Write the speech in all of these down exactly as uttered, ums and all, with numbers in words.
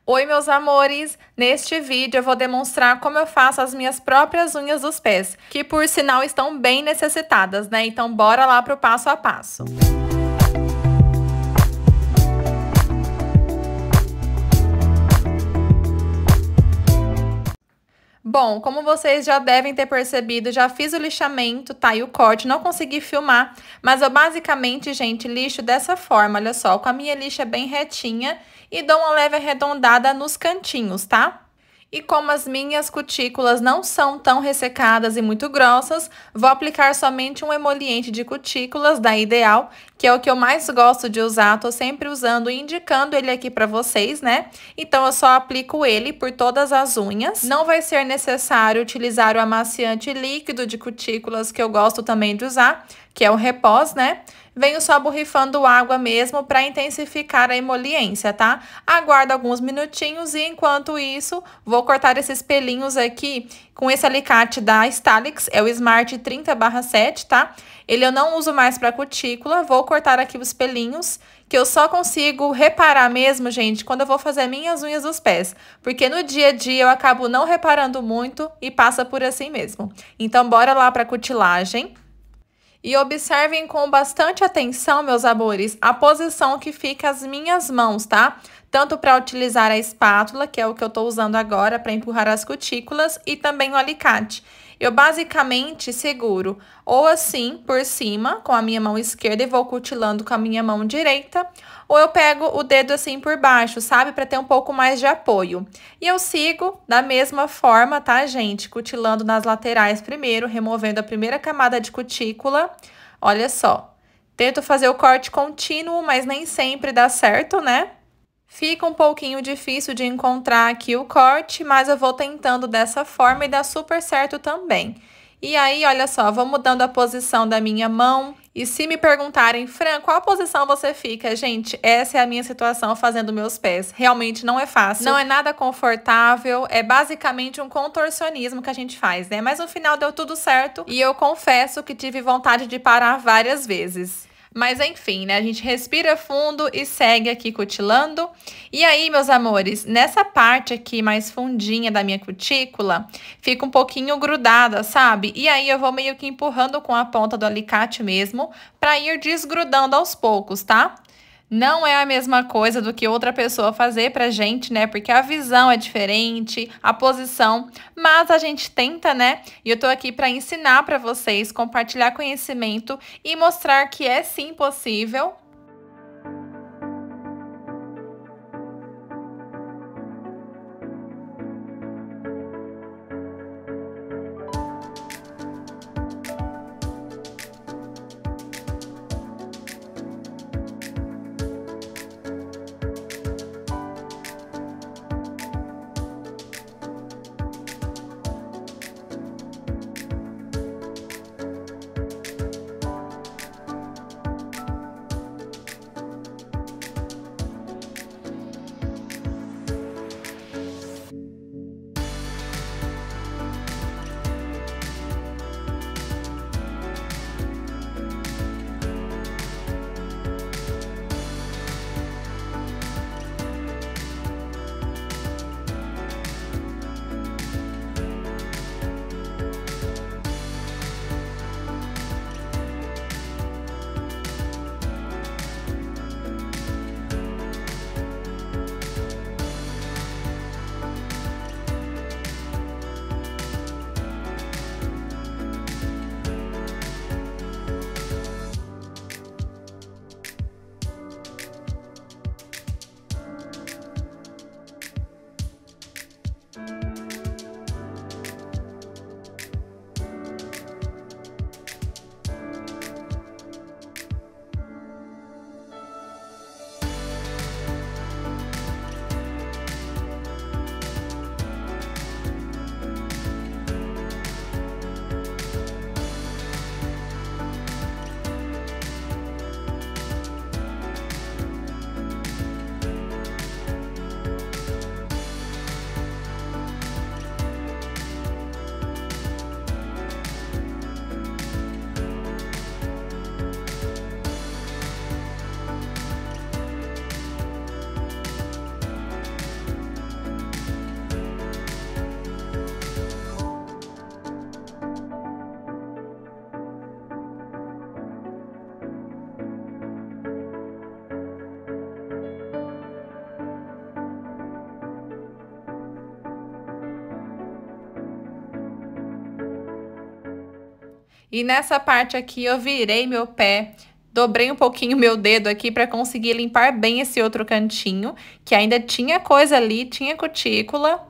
Oi, meus amores! Neste vídeo eu vou demonstrar como eu faço as minhas próprias unhas dos pés, que por sinal estão bem necessitadas, né? Então bora lá pro passo a passo. Bom, como vocês já devem ter percebido, já fiz o lixamento, tá? E o corte, não consegui filmar, mas eu basicamente, gente, lixo dessa forma, olha só, com a minha lixa bem retinha e dou uma leve arredondada nos cantinhos, tá? E como as minhas cutículas não são tão ressecadas e muito grossas, vou aplicar somente um emoliente de cutículas da Ideal, que é o que eu mais gosto de usar, tô sempre usando e indicando ele aqui pra vocês, né? Então eu só aplico ele por todas as unhas. Não vai ser necessário utilizar o amaciante líquido de cutículas, que eu gosto também de usar, que é o Repós, né? Venho só borrifando água mesmo para intensificar a emoliência, tá? Aguardo alguns minutinhos e enquanto isso, vou cortar esses pelinhos aqui com esse alicate da Stylix, é o Smart trinta barra sete, tá? Ele eu não uso mais para cutícula, vou cortar aqui os pelinhos, que eu só consigo reparar mesmo, gente, quando eu vou fazer minhas unhas dos pés. Porque no dia a dia eu acabo não reparando muito e passa por assim mesmo. Então, bora lá para cutilagem. E observem com bastante atenção, meus amores, a posição que fica as minhas mãos, tá? Tanto para utilizar a espátula, que é o que eu tô usando agora para empurrar as cutículas, e também o alicate. Eu basicamente seguro ou assim por cima com a minha mão esquerda e vou cutilando com a minha mão direita, ou eu pego o dedo assim por baixo, sabe? Para ter um pouco mais de apoio. E eu sigo da mesma forma, tá, gente? Cutilando nas laterais primeiro, removendo a primeira camada de cutícula. Olha só. Tento fazer o corte contínuo, mas nem sempre dá certo, né? Fica um pouquinho difícil de encontrar aqui o corte, mas eu vou tentando dessa forma e dá super certo também. E aí, olha só, vou mudando a posição da minha mão. E se me perguntarem, Fran, qual posição você fica? Gente, essa é a minha situação fazendo meus pés. Realmente não é fácil. Não é nada confortável, é basicamente um contorcionismo que a gente faz, né? Mas no final deu tudo certo e eu confesso que tive vontade de parar várias vezes. Mas enfim, né? A gente respira fundo e segue aqui cutilando. E aí, meus amores, nessa parte aqui mais fundinha da minha cutícula, fica um pouquinho grudada, sabe? E aí eu vou meio que empurrando com a ponta do alicate mesmo, pra ir desgrudando aos poucos, tá? Não é a mesma coisa do que outra pessoa fazer pra gente, né? Porque a visão é diferente, a posição, mas a gente tenta, né? E eu tô aqui pra ensinar pra vocês, compartilhar conhecimento e mostrar que é sim possível. E nessa parte aqui eu virei meu pé, dobrei um pouquinho meu dedo aqui para conseguir limpar bem esse outro cantinho, que ainda tinha coisa ali, tinha cutícula.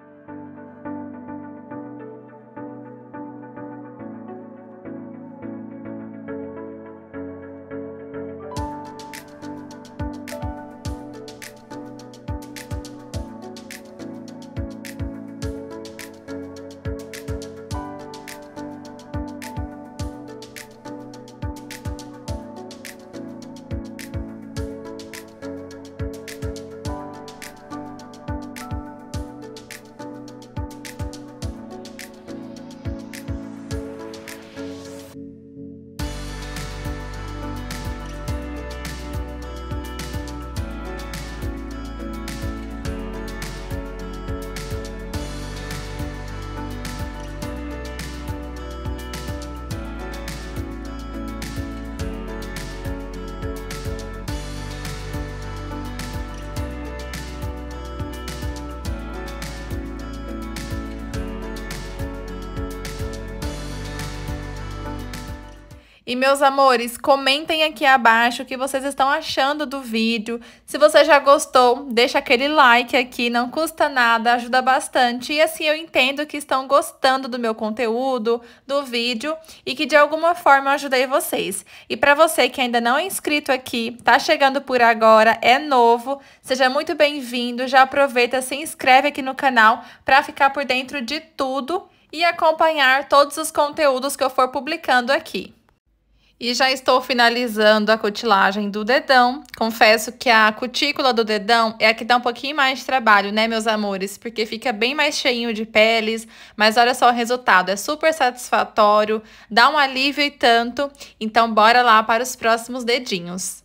E meus amores, comentem aqui abaixo o que vocês estão achando do vídeo. Se você já gostou, deixa aquele like aqui, não custa nada, ajuda bastante. E assim eu entendo que estão gostando do meu conteúdo, do vídeo e que de alguma forma eu ajudei vocês. E para você que ainda não é inscrito aqui, tá chegando por agora, é novo, seja muito bem-vindo. Já aproveita, se inscreve aqui no canal para ficar por dentro de tudo e acompanhar todos os conteúdos que eu for publicando aqui. E já estou finalizando a cutilagem do dedão. Confesso que a cutícula do dedão é a que dá um pouquinho mais de trabalho, né, meus amores? Porque fica bem mais cheinho de peles, mas olha só o resultado, é super satisfatório, dá um alívio e tanto. Então, bora lá para os próximos dedinhos.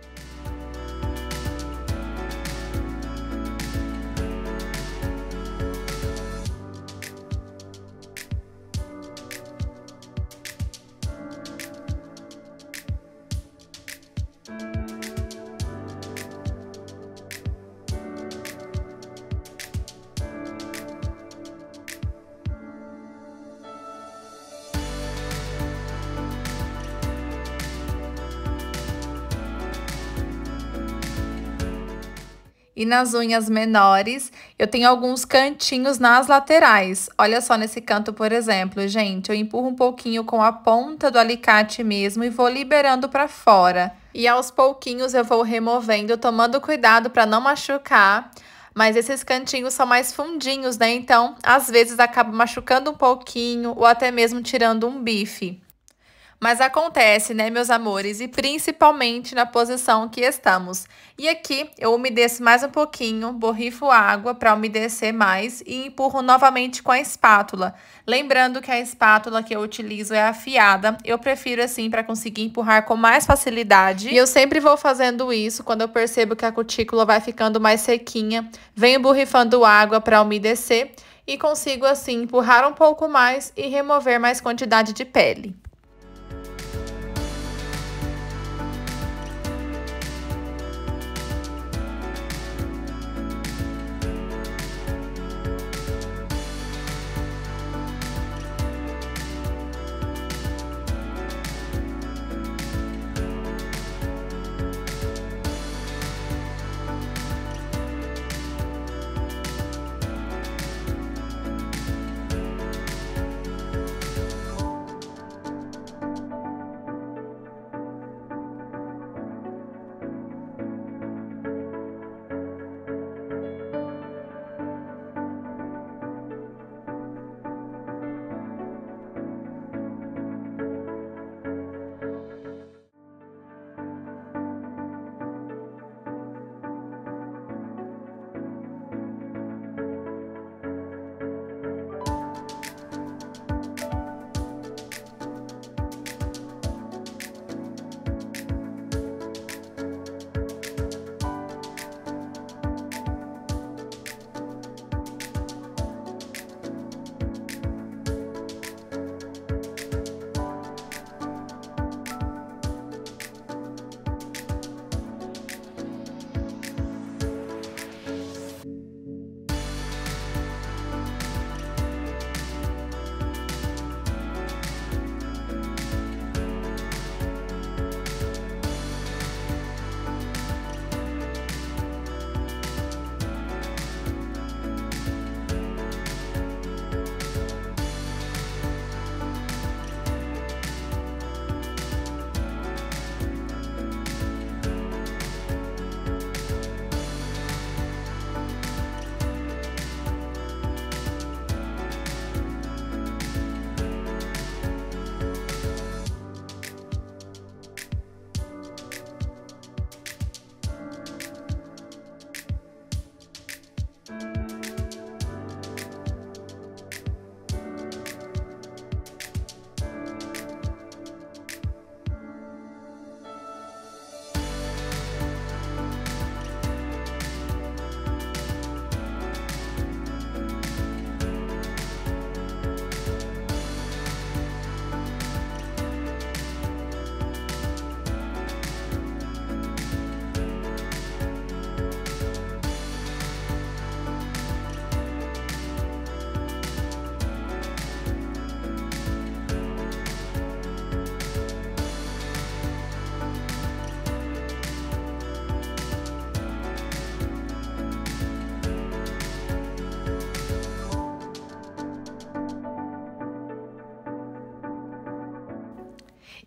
E nas unhas menores, eu tenho alguns cantinhos nas laterais. Olha só nesse canto, por exemplo, gente, eu empurro um pouquinho com a ponta do alicate mesmo e vou liberando para fora. E aos pouquinhos eu vou removendo, tomando cuidado para não machucar. Mas esses cantinhos são mais fundinhos, né? Então, às vezes acaba machucando um pouquinho ou até mesmo tirando um bife. Mas acontece, né, meus amores? E principalmente na posição que estamos. E aqui eu umedeço mais um pouquinho, borrifo água para umedecer mais e empurro novamente com a espátula. Lembrando que a espátula que eu utilizo é afiada. Eu prefiro assim para conseguir empurrar com mais facilidade. E eu sempre vou fazendo isso quando eu percebo que a cutícula vai ficando mais sequinha. Venho borrifando água para umedecer e consigo assim empurrar um pouco mais e remover mais quantidade de pele.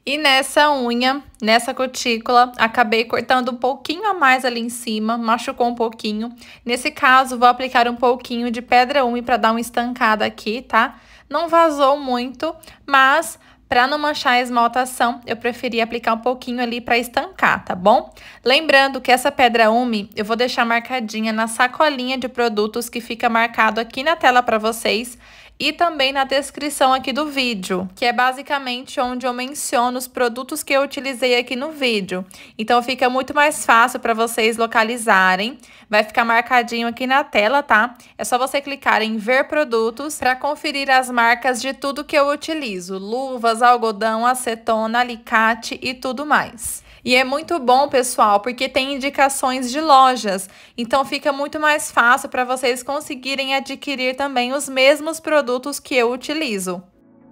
E nessa unha, nessa cutícula, acabei cortando um pouquinho a mais ali em cima, machucou um pouquinho. Nesse caso, vou aplicar um pouquinho de pedra ume para dar uma estancada aqui, tá? Não vazou muito, mas para não manchar a esmaltação, eu preferi aplicar um pouquinho ali para estancar, tá bom? Lembrando que essa pedra ume, eu vou deixar marcadinha na sacolinha de produtos que fica marcado aqui na tela para vocês, e também na descrição aqui do vídeo, que é basicamente onde eu menciono os produtos que eu utilizei aqui no vídeo. Então fica muito mais fácil para vocês localizarem. Vai ficar marcadinho aqui na tela, tá? É só você clicar em ver produtos para conferir as marcas de tudo que eu utilizo: luvas, algodão, acetona, alicate e tudo mais. E é muito bom, pessoal, porque tem indicações de lojas, então fica muito mais fácil para vocês conseguirem adquirir também os mesmos produtos que eu utilizo.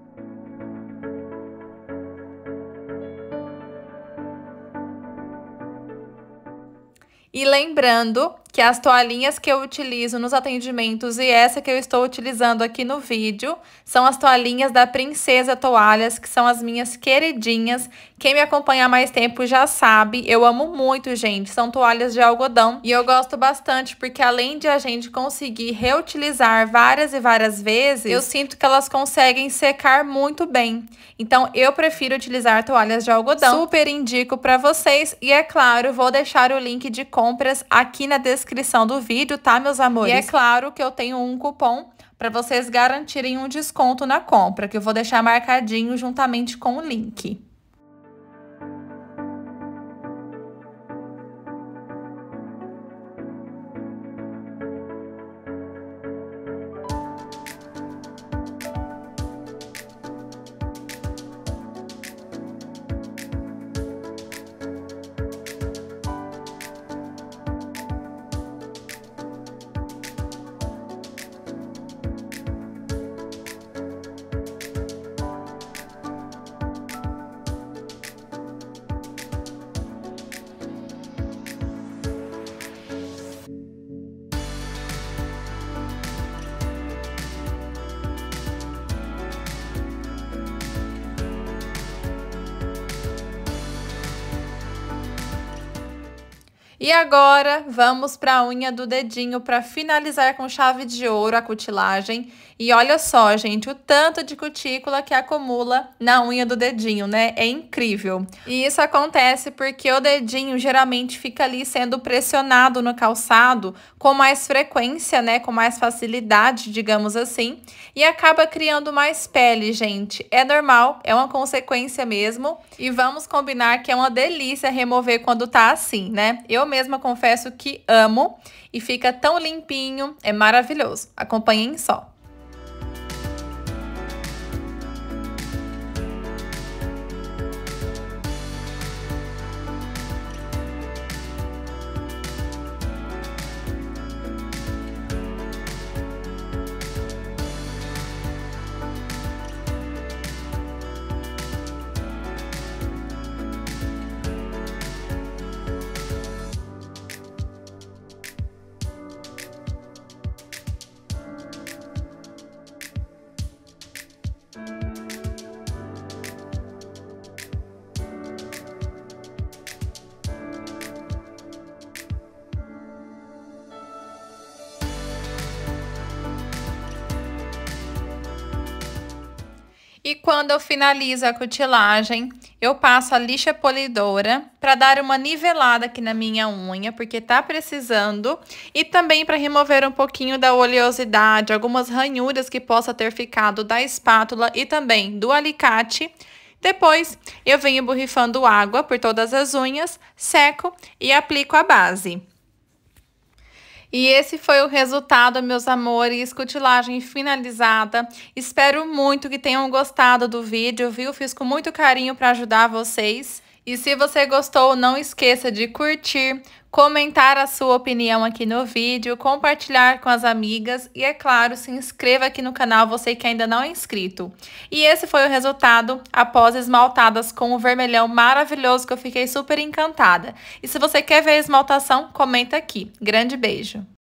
E lembrando que as toalhinhas que eu utilizo nos atendimentos e essa que eu estou utilizando aqui no vídeo são as toalhinhas da Princesa Toalhas, que são as minhas queridinhas. Quem me acompanha há mais tempo já sabe, eu amo muito, gente. São toalhas de algodão e eu gosto bastante porque além de a gente conseguir reutilizar várias e várias vezes, eu sinto que elas conseguem secar muito bem. Então eu prefiro utilizar toalhas de algodão. Super indico para vocês e é claro, vou deixar o link de compras aqui na descrição do vídeo, tá, meus amores? E é claro que eu tenho um cupom para vocês garantirem um desconto na compra, que eu vou deixar marcadinho juntamente com o link. E agora, vamos para a unha do dedinho para finalizar com chave de ouro a cutilagem. E olha só, gente, o tanto de cutícula que acumula na unha do dedinho, né? É incrível. E isso acontece porque o dedinho geralmente fica ali sendo pressionado no calçado com mais frequência, né? Com mais facilidade, digamos assim. E acaba criando mais pele, gente. É normal, é uma consequência mesmo. E vamos combinar que é uma delícia remover quando tá assim, né? Eu mesma confesso que amo e fica tão limpinho, é maravilhoso. Acompanhem só. E quando eu finalizo a cutilagem, eu passo a lixa polidora para dar uma nivelada aqui na minha unha, porque tá precisando. E também para remover um pouquinho da oleosidade, algumas ranhuras que possa ter ficado da espátula e também do alicate. Depois, eu venho borrifando água por todas as unhas, seco e aplico a base. E esse foi o resultado, meus amores, cutilagem finalizada. Espero muito que tenham gostado do vídeo, viu? Fiz com muito carinho para ajudar vocês. E se você gostou, não esqueça de curtir, comentar a sua opinião aqui no vídeo, compartilhar com as amigas e, é claro, se inscreva aqui no canal, você que ainda não é inscrito. E esse foi o resultado após esmaltadas com o vermelhão maravilhoso que eu fiquei super encantada. E se você quer ver a esmaltação, comenta aqui. Grande beijo!